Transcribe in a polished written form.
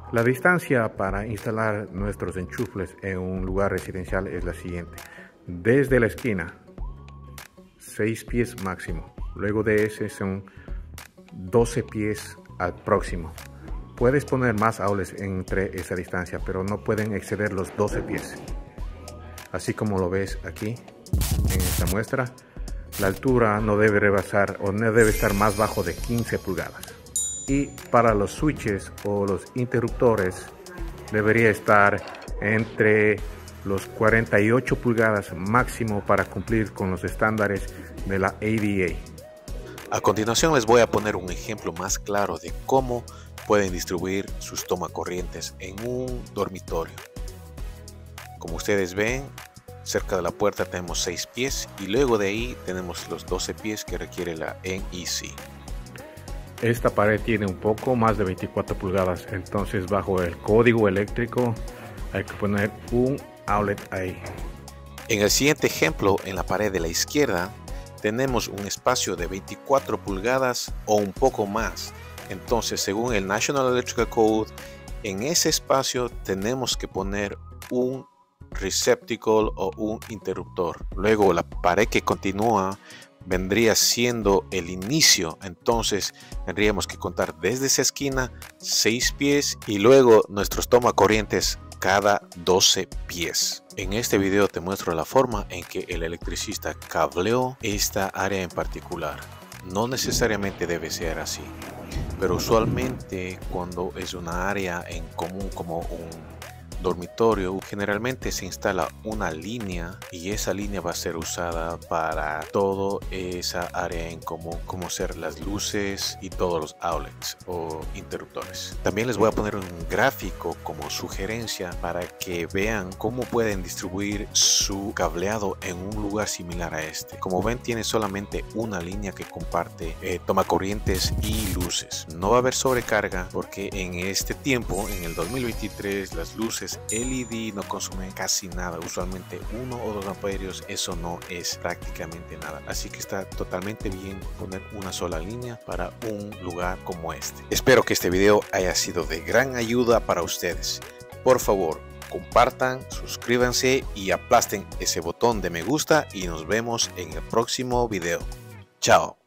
La distancia para instalar nuestros enchufles en un lugar residencial es la siguiente. Desde la esquina, 6 pies máximo. Luego de ese son 12 pies al próximo. Puedes poner más outlets entre esa distancia, pero no pueden exceder los 12 pies. Así como lo ves aquí en esta muestra, la altura no debe rebasar o no debe estar más bajo de 15 pulgadas. Y para los switches o los interruptores debería estar entre los 48 pulgadas máximo para cumplir con los estándares de la ADA. A continuación les voy a poner un ejemplo más claro de cómo pueden distribuir sus tomacorrientes en un dormitorio. Como ustedes ven, cerca de la puerta tenemos 6 pies y luego de ahí tenemos los 12 pies que requiere la NEC. Esta pared tiene un poco más de 24 pulgadas, entonces bajo el código eléctrico hay que poner un outlet ahí. En el siguiente ejemplo, en la pared de la izquierda, tenemos un espacio de 24 pulgadas o un poco más. Entonces, según el National Electrical Code, en ese espacio tenemos que poner un receptacle o un interruptor. Luego la pared que continúa vendría siendo el inicio, entonces tendríamos que contar desde esa esquina 6 pies y luego nuestros tomacorrientes cada 12 pies. En este video te muestro la forma en que el electricista cableó esta área en particular. No necesariamente debe ser así, pero usualmente cuando es una área en común como un dormitorio, generalmente se instala una línea y esa línea va a ser usada para toda esa área en común, como ser las luces y todos los outlets o interruptores. También les voy a poner un gráfico como sugerencia para que vean cómo pueden distribuir su cableado en un lugar similar a este. Como ven, tiene solamente una línea que comparte tomacorrientes y luces. No va a haber sobrecarga porque en este tiempo, en el 2023, las luces LED no consumen casi nada, usualmente 1 o 2 amperios, eso no es prácticamente nada, así que está totalmente bien poner una sola línea para un lugar como este. Espero que este video haya sido de gran ayuda para ustedes. Por favor, compartan, suscríbanse y aplasten ese botón de me gusta y nos vemos en el próximo video. Chao.